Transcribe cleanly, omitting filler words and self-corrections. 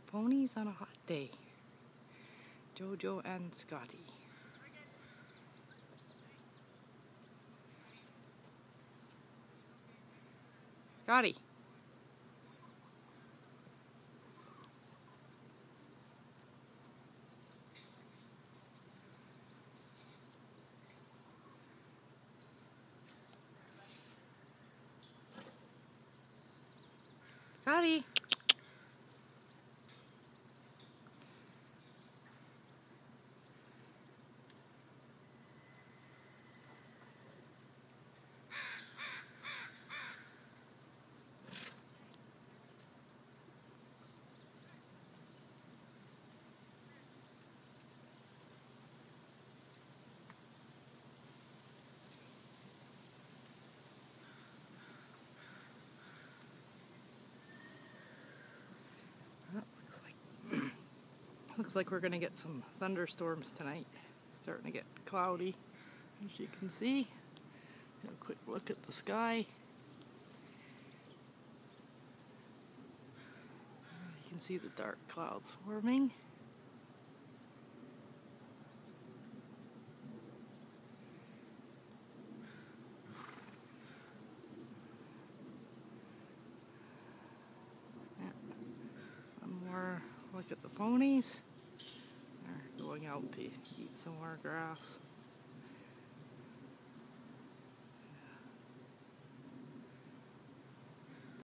Ponies on a hot day. Jojo and Scotty. Scotty. Scotty. Looks like we're gonna get some thunderstorms tonight. Starting to get cloudy, as you can see. Have a quick look at the sky. You can see the dark clouds forming. One more look at the ponies. They're going out to eat some more grass.